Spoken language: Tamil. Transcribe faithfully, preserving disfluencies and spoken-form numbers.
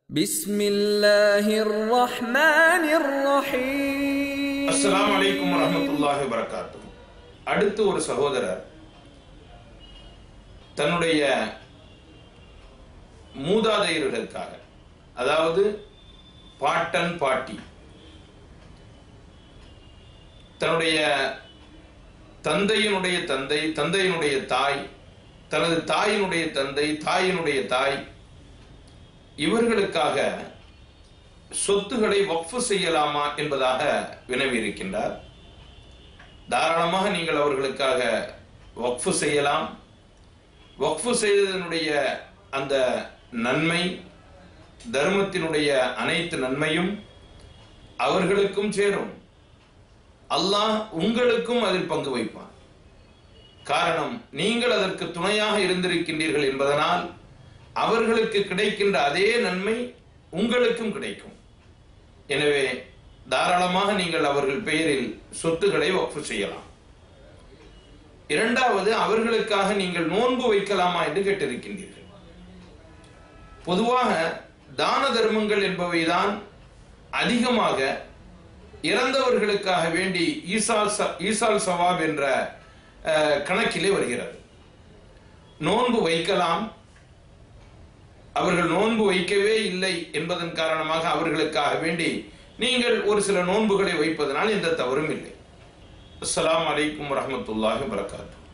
بسم الله الرحمن الرحيم. அஸ்ஸலாமு அலைக்கும் வரஹ்மத்துல்லாஹி வபரகாத்துஹு. அடுத்து ஒரு சகோதரர் தன்னுடைய மூதாதையர்களுக்காக, அதாவது பாட்டன் பாட்டி, தன்னுடைய தந்தையினுடைய தந்தை, தந்தையினுடைய தாய், தனது தாயினுடைய தந்தை, தாயினுடைய தாய், இவர்களுக்காக சொத்துக்களை வக்ஃபு செய்யலாமா என்பதாக வினவி இருக்கின்றார். தாராளமாக நீங்கள் அவர்களுக்காக வக்ஃபு செய்யலாம். வக்ஃபு செய்ததனுடைய அந்த நன்மை, தர்மத்தினுடைய அனைத்து நன்மையும் அவர்களுக்கும் சேரும். அல்லாஹ் உங்களுக்கும் அதில் பங்கு வைப்பான். காரணம், நீங்கள் அதற்கு துணையாக இருந்திருக்கின்றீர்கள் என்பதனால் அவர்களுக்கு கிடைக்கின்ற அதே நன்மை உங்களுக்கும் கிடைக்கும். எனவே தாராளமாக நீங்கள் அவர்கள் பெயரில் சொத்துக்களை வக்ஃபு செய்யலாம். இரண்டாவது, அவர்களுக்காக நீங்கள் நோன்பு வைக்கலாமா என்று கேட்டிருக்கின்றீர்கள். பொதுவாக தான தர்மங்கள் என்பவைதான் அதிகமாக இறந்தவர்களுக்காக வேண்டி ஈசால் ஈசால் சவாப் என்ற கணக்கிலே வருகிறது. நோன்பு வைக்கலாம். அவர்கள் நோன்பு வைக்கவே இல்லை என்பதன் காரணமாக அவர்களுக்காக வேண்டி நீங்கள் ஒரு சில நோன்புகளை வைப்பதனால் எந்த தவறும் இல்லை. அஸ்ஸலாமு அலைக்கும் வரஹ்மத்துல்லாஹி வபரகாத்துஹு.